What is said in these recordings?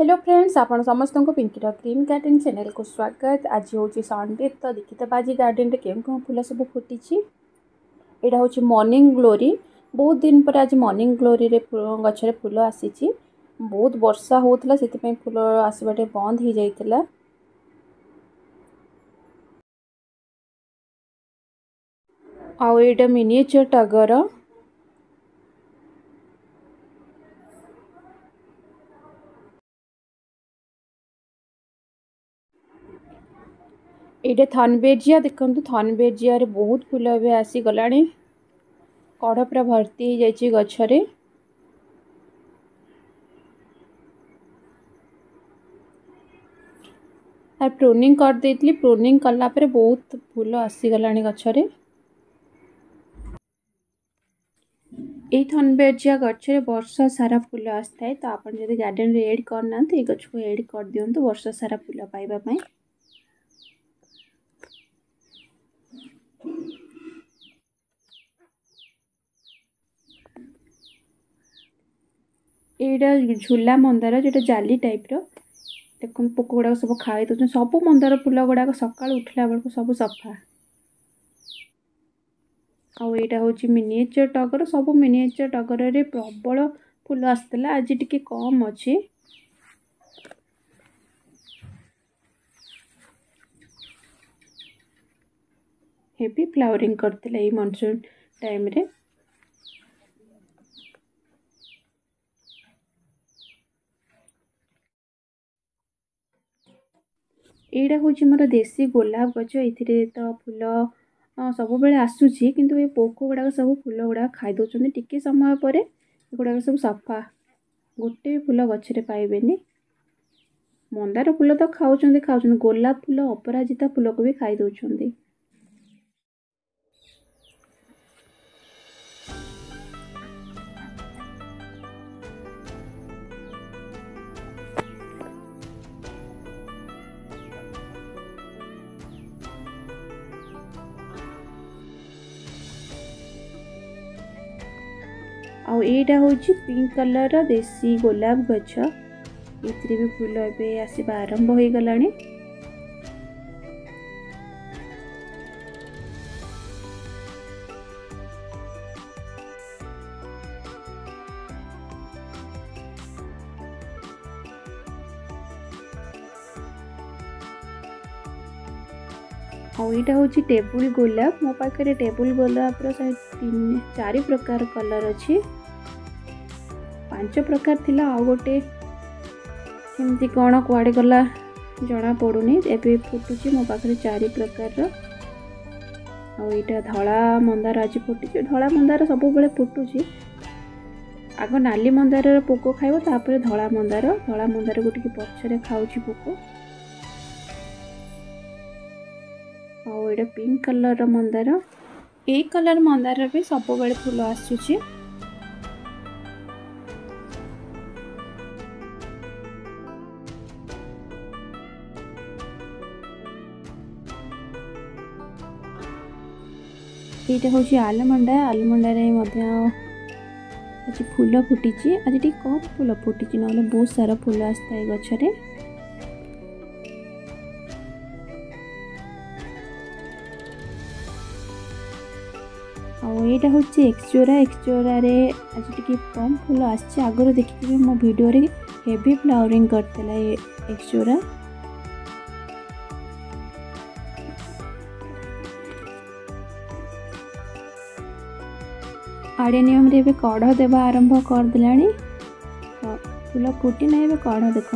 Hello friends, आपण समस्त को पिंकीर ग्रीन गार्डन चैनल को स्वागत। आज हूँ संडे तो देखते आज गार्डन में केम कौन फूल सब फुटी। यहाँ हूँ मॉर्निंग ग्लोरी। बहुत दिन पर आज मॉर्निंग ग्लोरी रे गचरे फूल आसी। बहुत वर्षा होता से फूल आसवाटे बंद हो जाता। आउ एटा मिनिएचर टगर। ये थनबेजिया देखो, थनबेजिया रे बहुत फूल ए आसी गला। कढ़ पूरा भर्ती हो जाइए गचरे। तार प्रूनिंग कर देती। प्रूनिंग कला पर बहुत फूल आसीगला गचरे। ये थनबेजिया गचरे वर्षा सारा फूल आसता है। तो आप गार्डन रे एड करना ये गछ को एड कर दिंतु वर्षा सारा फूल पाइबा। यहाँ झूला मंदार जो जाली टाइप देखो पोक गुड़ाक सब खाई दौर। सब मंदार फूल गुड़ाक सका उठला बेलू सब सफा। आईटा हूँ मिनिएचर टगर। सब मिनिएचर टगर रे प्रबल फूल आसला। आज टिके कम अच्छे। हेवी फ्लावरिंग करते ये मानसून टाइम रे। यहाँ हूँ मोर देसी गोलाप गच। ये तो फूल सब बेले आसूसी किंतु ये पोक गुड़ाक सब फूल गुड़ाक खाई दौरान। टिके समय पर गुड़ाक सब सफा। गोटे भी फूल गचरे पाइबेनी। मंदार फूल तो खाऊँ गोलाप फूल अपराजिता फूल को भी खाई दौरान। आईटा हूँ पिंक कलर देसी गोलाप गछ। ये भी फूल ए आसवा आरंभ हो गला। आईटा हूँ टेबुल गोलाप। मो पाखे टेबुल गोलाप चारि प्रकार कलर अच्छी। 5 प्रकार थिला। आ गोटे केमती कौन कुआड़े गला जना पड़ूनी। एबे फुटुची मो पाखे 4 प्रकार। आईटा धला मंदार आज फुटी। धला मंदार सब बेले फुटुची। आग नाली मंदार पोक खाइब तापर धला मंदार को टिके पछरे खाऊची पोक। आईटा पिंक कलर मंदार। ए कलर मंदार भी सब बेले फूल आसुची। यहाँ हूँ आलमंडा। आलमंडा आज फूल फुटी। आज टी कम फूल फुटी ना बहुत सारा फूल आसता है गचरे। आईटा हूँ एक्सोरा। एक्सोरा रे आज टी कम फूल आगर देखिए मो वीडियो रे हेवी फ्लावरिंग करता है एक्सोरा। आडेनियम रे भी कढ़ देवा आरंभ कर दिलानी। फूल फुटी ना ए कढ़ देखु।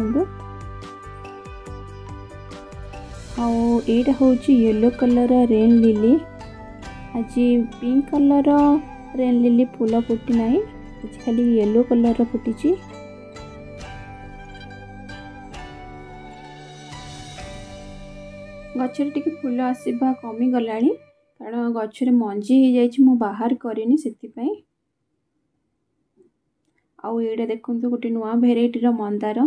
आईटा हूँ येलो कलर रेन लिली। आज पिंक कलर रेन लिली फूल फुटी ना। आज खाली येलो कलर फुटी। गचर टिके फूल आसवा कमी गला कारण गचरे मंजी हो जाए बाहर करनी से। आउ ये देखो गोटे नुआ भेराइटी मंदार।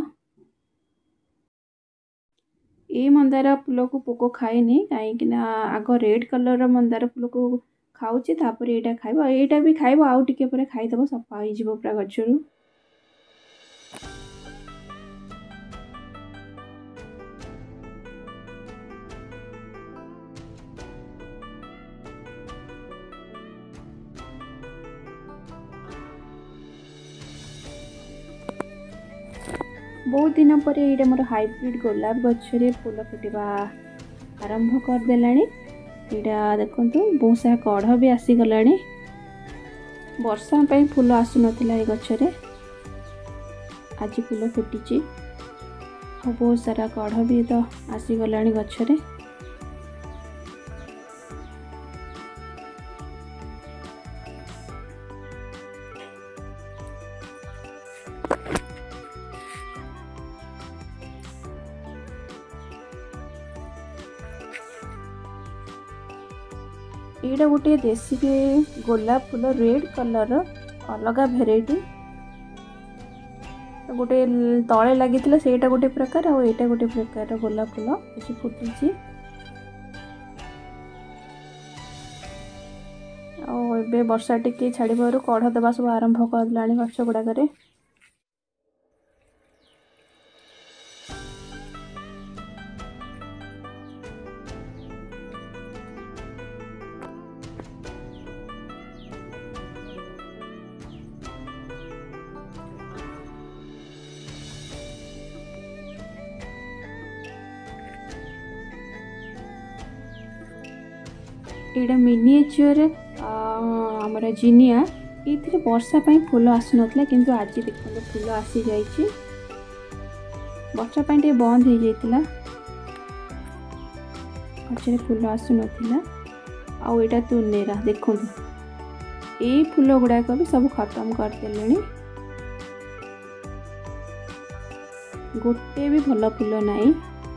ये मंदार फूल को पोक खाएनी कहीं आग रेड कलर मंदार फूल को खाऊे। तापर यहाँ खाइब। यहाँ भी खाइब आउ टिके पर खाईदेव सफा हो पूरा गचरू। बहुत दिन पर ये मोर हाइब्रिड गोलाप गच्छरे फूल फुटवा आरंभ करदेला। यहाँ देखु बहुत सारा कढ़ भी आसीगला। वर्षा पे फूल आसु नाला ये गच्छरे आज फूल फुटी और बहुत सारा कढ़ भी तो आसीगला गच्छरे। एटा गोटे देसी गोलाप फूल रेड कलर अलग भेराइटी गोटे तले लगी सेटा गोटे प्रकार और एटा गोटे प्रकार गोलाप फूल ये फुटी और वर्षा टिके छाड़ कढ़ देवा सब आरंभ करला गछ गुड़ाक। एटा मिनिएचर आमर जिनिया ये वर्षा पाई फूल आसु नाला किंतु आज देखो फूल आसी जाइए। वर्षा पाई टे बंद हो जाइतिला गछरे फूल आसु नाला। आउ एटा तुनेरा देखो ये फूल गुड़ाक भी सब खत्म करदेले। गोटे भी भल फूल नहीं।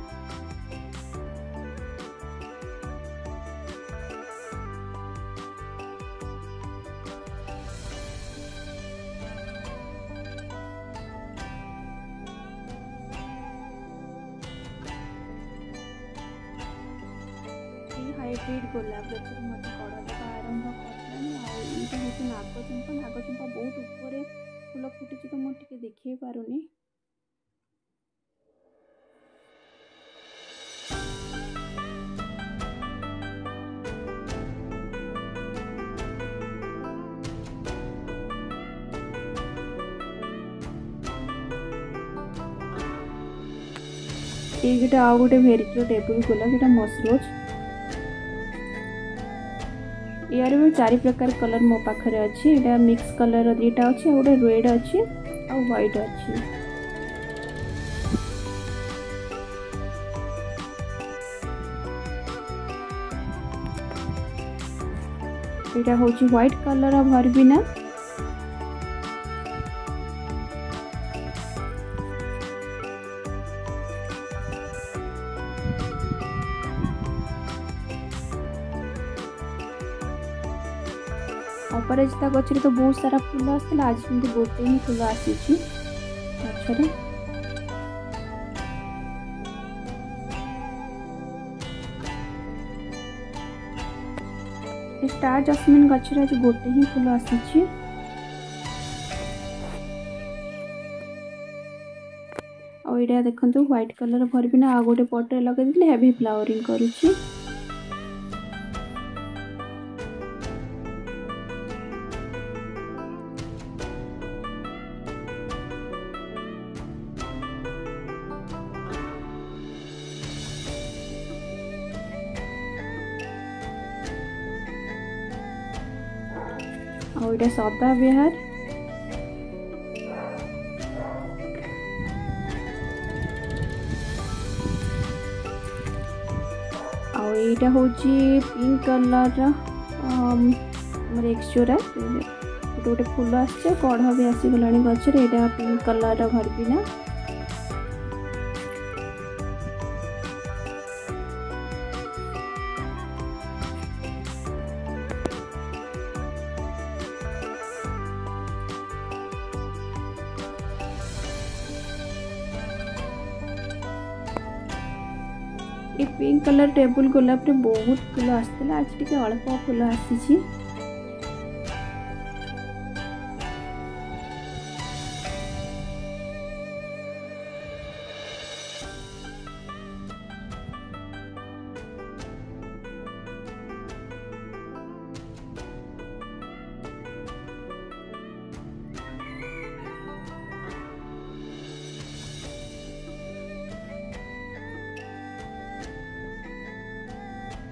हाइब्रिड गोलाप गछ मत कड़ा देवा आरंभ कर नागचंपा। नागचंपा बहुत ऊपर फूल फुटी तो मुझे देखी पारुनी। ये आउ गोटे भेराइटी टेबुल गोलाप ये मसरोज। यार भी 4 प्रकार कलर मो पाखरे अच्छी। एटा मिक्स कलर दीटा अच्छी गोटे रेड अच्छी आ व्हाइट अच्छी। एटा होची व्हाइट कलर भरबिना। अपराजिता गचरे तो बहुत सारा फूल आसला आज किंतु गोटे ही फूल आसी गचरे। स्टार जस्मिन गचरे आज गोटे ही फूल आसी। और ये देखो व्हाइट कलर भरबिना आ गोटे पटे लगे हेवी फ्लावरिंग करुची। और ये सदा विहार और यहाँ हूँ पिंक कलर एक्सचोरा गोटे फूल आसचे कढ़ भी आसीगला गचरे। यहाँ पिंक कलर भरबिना ये पिंक कलर टेबुल गोलाप रे बहुत फूल आसला आज टिके अल्प फूल आसी।